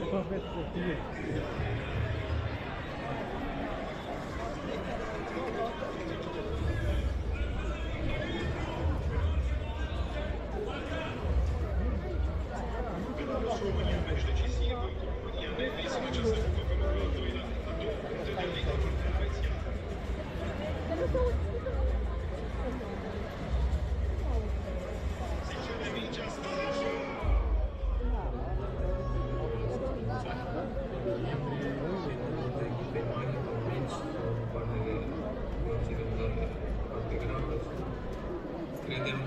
Credem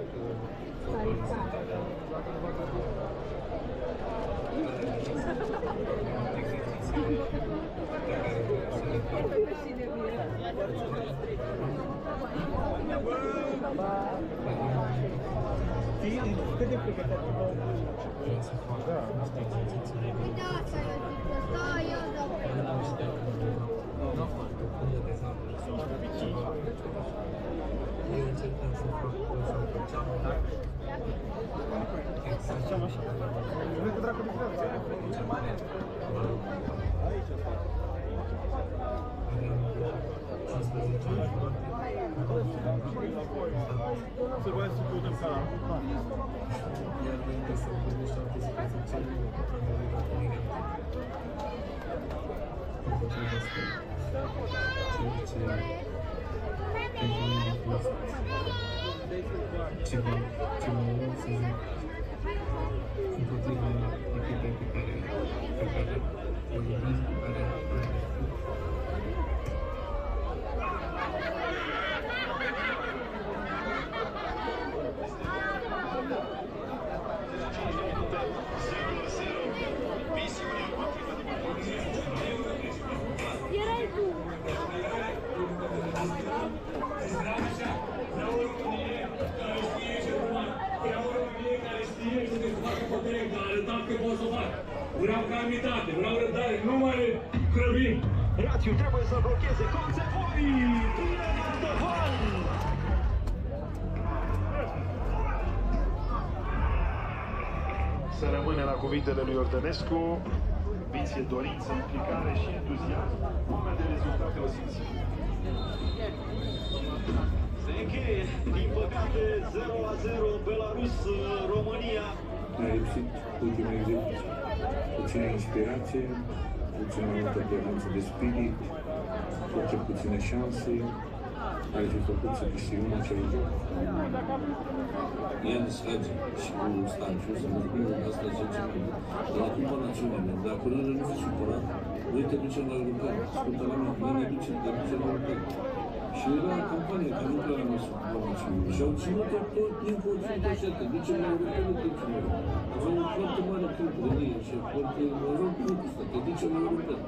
Trebuia să căutăm canalul. Iar înainte să gândești alte situații ce nu împotriva echipei pe care o iubesc, pe care Erai tu! Vreau o Românie care știe ce urma. Vreau o Românie care știe ce trebuie să facă putere, că a arătat că pot să fac. Vreau calmitate, vreau răbdare, nu mă grăbim. Rațiu trebuie să blocheze Conțevoi! Tine de hal! Să rămâne la cuvintele lui Ordănescu, ambiție, dorință, implicare și entuziasm. Lumea de rezultate o simțim. Se încheie, din păcate, 0-0 Belarus-România. A lipsit ultima execuție. Puțină inspirație, puțină multă plevanță de spirit, foarte puține șanse. Ar fi făcut să câștigăm acel joc. Ea distrage și cu Stanciu să mă zic, asta zice mai mult. Dar acum până națiunile, dacă nu fi supărat, noi te ducem la european. Ascultă la mine, noi ne ducem la european. Și era campania, că nu prea la măsă cu națiunile. Și au ținut-o tot timpul, așa, te ducem la european, nu te ducem la european. Aveau o foarte mare câmp de ei, și foarte, aveau câmpul ăsta, te ducem la european.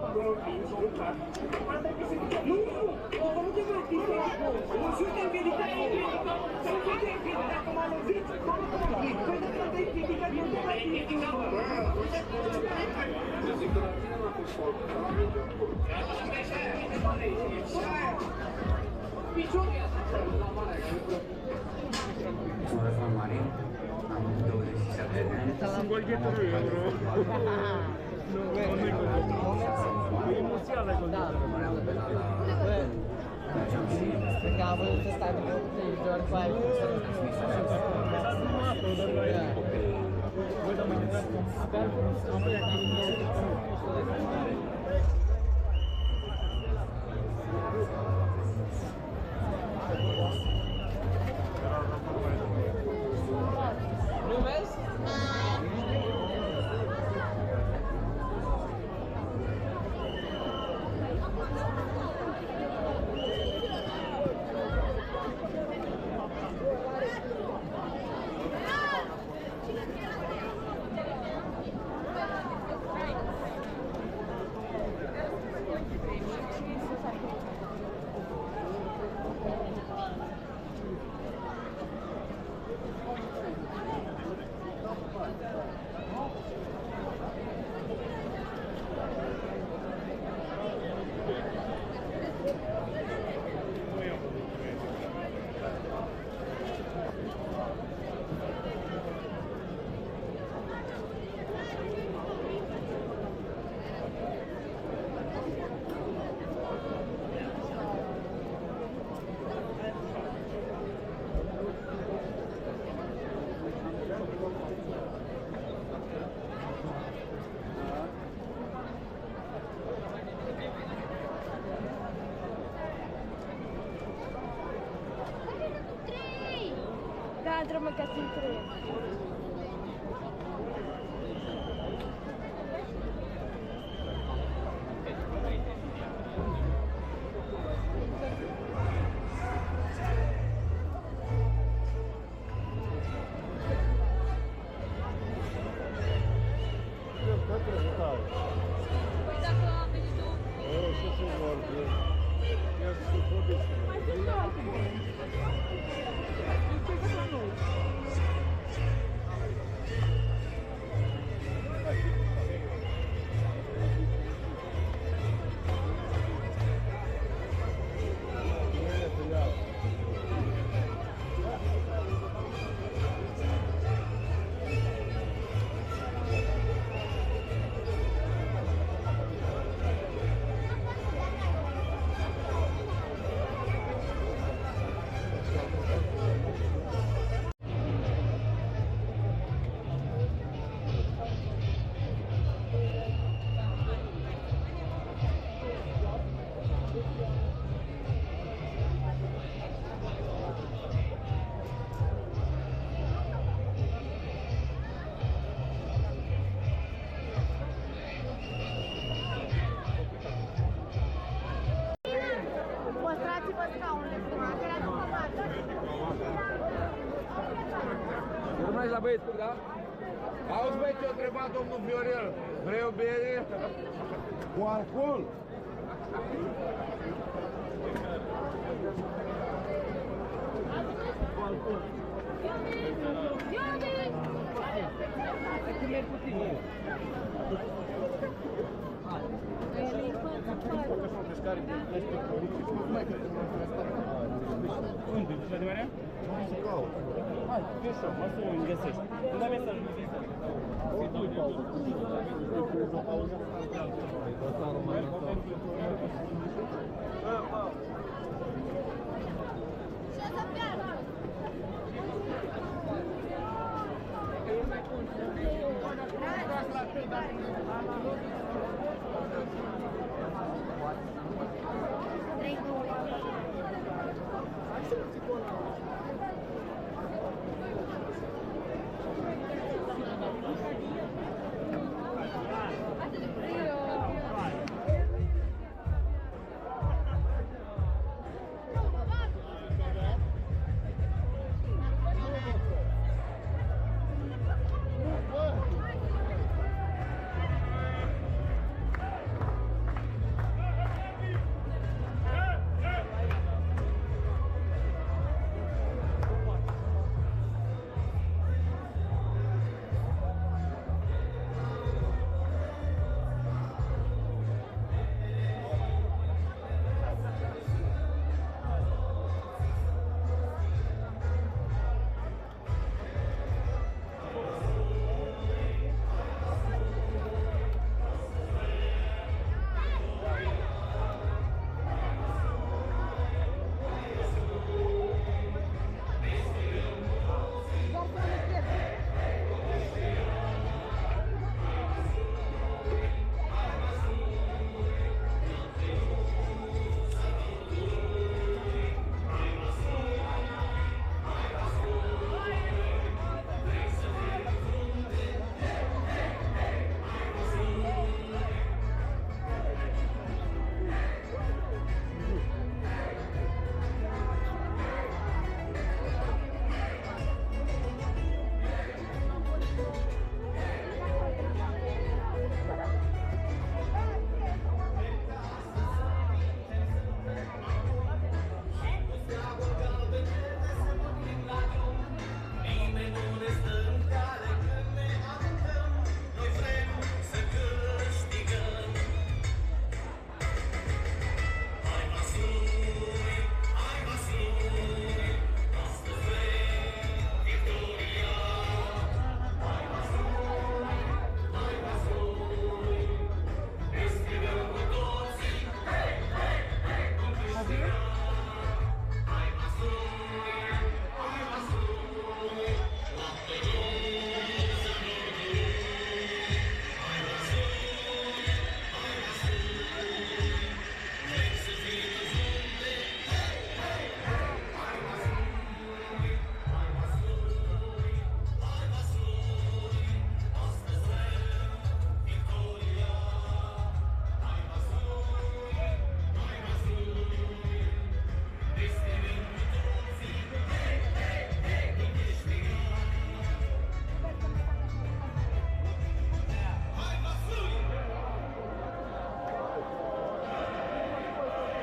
Sunt Răzvan Marin, am 27 de ani. Sunt golgheterul euro. Nu, emoțională golgheterul. Măream pe la mergeam și Cred că a vrut să stai de doar cu aia. Nu vezi? intrăm în casă între ei. Păstrați-vă scaunele prima, că era după mată. Urmează la băieți, da? Auzi, băi, ce-o întrebat domnul Viorel? Vrei o bere? Cu alcool? Cu alcool. Cum mergi cu tine? Unde? Duci la de marea? Hai, fieșăm, mă să îmi găsești. Îmi dai mesajul.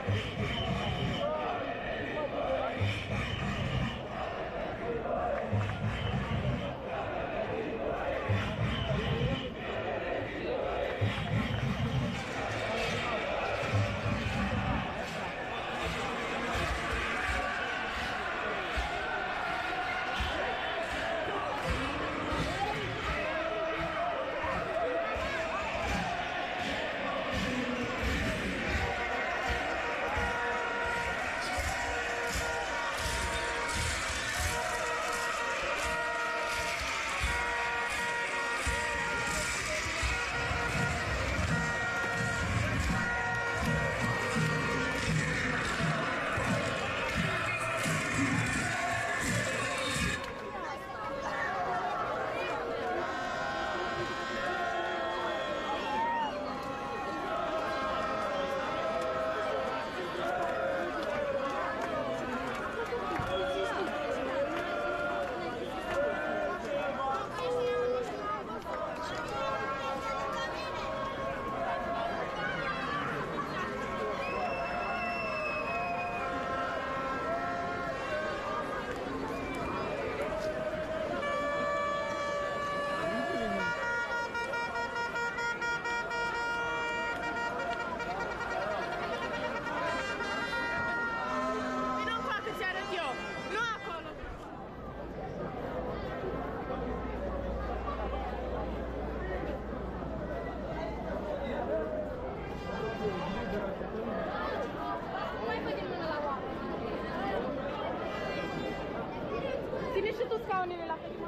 Ține și tu scaunele la fel.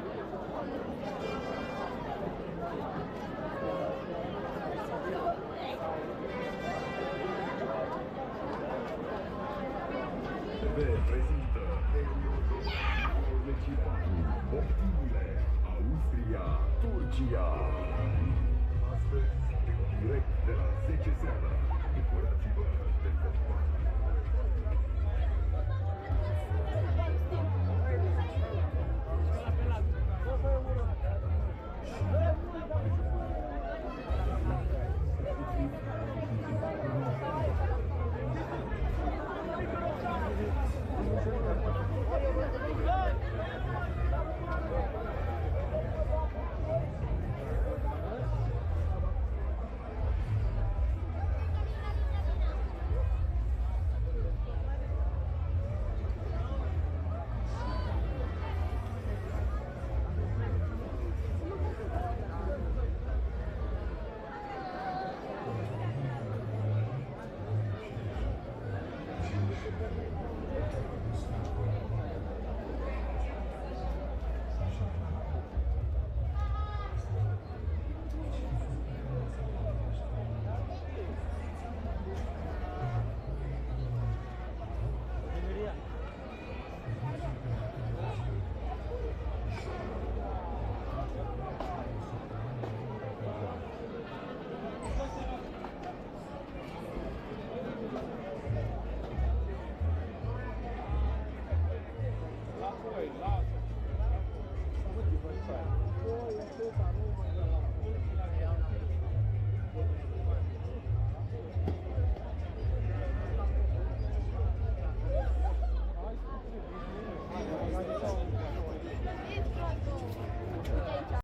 Prezintă Heliodor 24, optimile, Austria, Turcia. Astăzi, în direct de la 10 seara, bucurați-vă de fotbal.